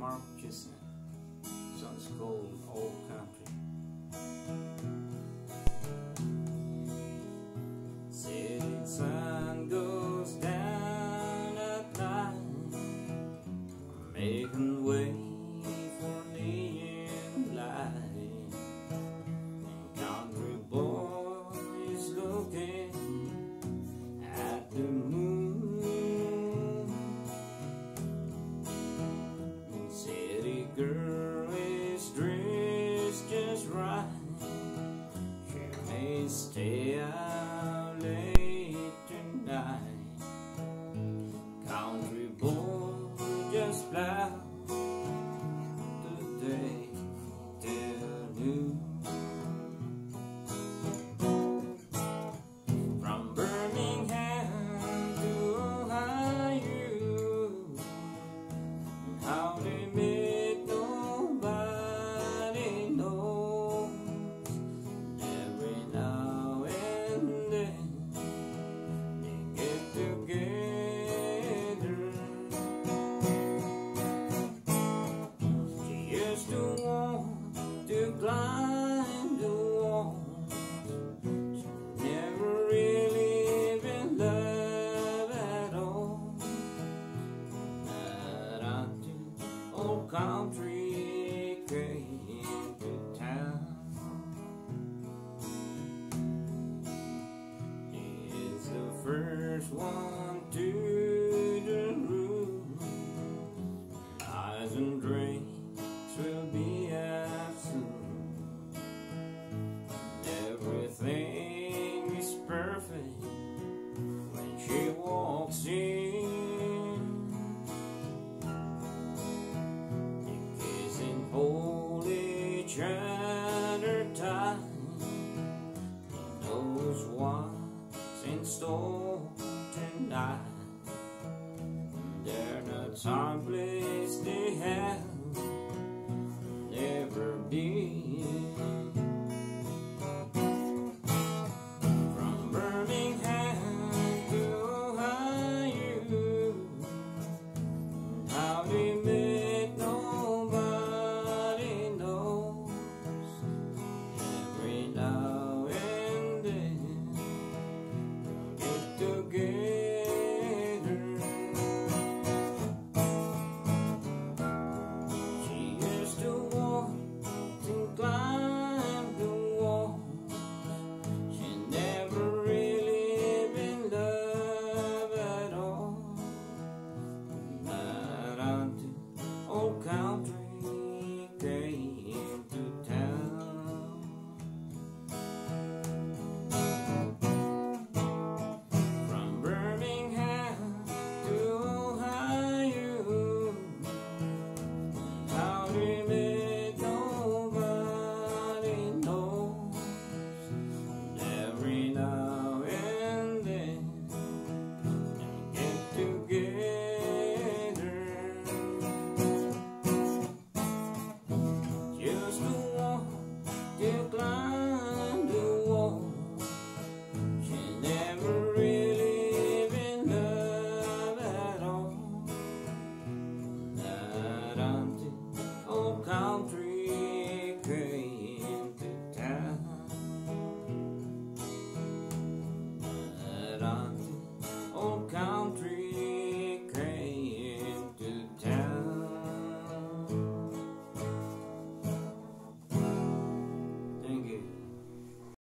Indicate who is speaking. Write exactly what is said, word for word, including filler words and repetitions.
Speaker 1: Mark Chesnutt. Song's called Old Country. Setting sun goes down at night, making way for neon light. Country boy is looking at the moon. City girl is dressed just right. She may stay out late tonight. Country boy just plow the day till noon. From Birmingham to Ohio, how they met nobody knows. Every now and then they get together. She used to want to climb the wall. She never really been love at all. But until Old Country came to town, he's the first one to the room. Eyes and drinks will be out soon. Everything is perfect when she walks in. They kiss and hold each other tight. He knows what's in store tonight. They're not someplace they have never been. From Birmingham to Ohio, how they met nobody knows. Every now and then they'll get together. She used to walk and climb the wall. She never really been loved at all. Not until Old Country came to town. From Birmingham to Ohio, how they met nobody knows. Every now and then they get together. Just to walk to climb the wall. She never really been loved at all. Not until Old Country came to town. Not until Old Country came to town. Thank you.